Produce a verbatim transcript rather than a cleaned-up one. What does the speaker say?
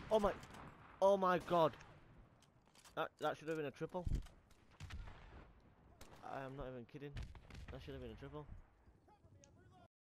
Oh my, oh my god. That, that should have been a triple. I am not even kidding. That should have been a triple.